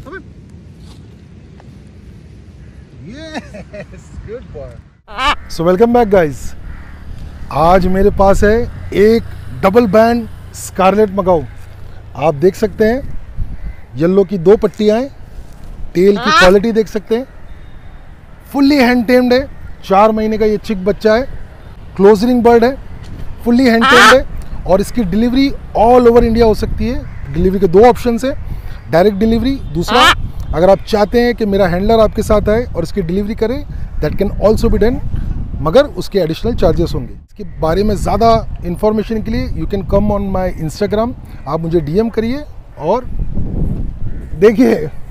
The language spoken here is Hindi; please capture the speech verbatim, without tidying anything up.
Yes, good boy. So welcome back guys. आज मेरे पास है एक डबल बैंड स्कारलेट मकाऊ। आप देख सकते हैं येलो की दो पट्टियाँ हैं, टेल की क्वालिटी देख सकते हैं, फुल्ली हैंड टेम्ड है, चार महीने का ये चिक बच्चा है, क्लोजरिंग बर्ड है, फुल्ली हैंड टेम्ड है और इसकी डिलीवरी ऑल ओवर इंडिया हो सकती है। डिलीवरी के दो ऑप्शन है, डायरेक्ट डिलीवरी, दूसरा अगर आप चाहते हैं कि मेरा हैंडलर आपके साथ आए और इसकी डिलीवरी करे, that can also be done, मगर उसके एडिशनल चार्जेस होंगे। इसके बारे में ज़्यादा इन्फॉर्मेशन के लिए you can come on my Instagram, आप मुझे डीएम करिए और देखिए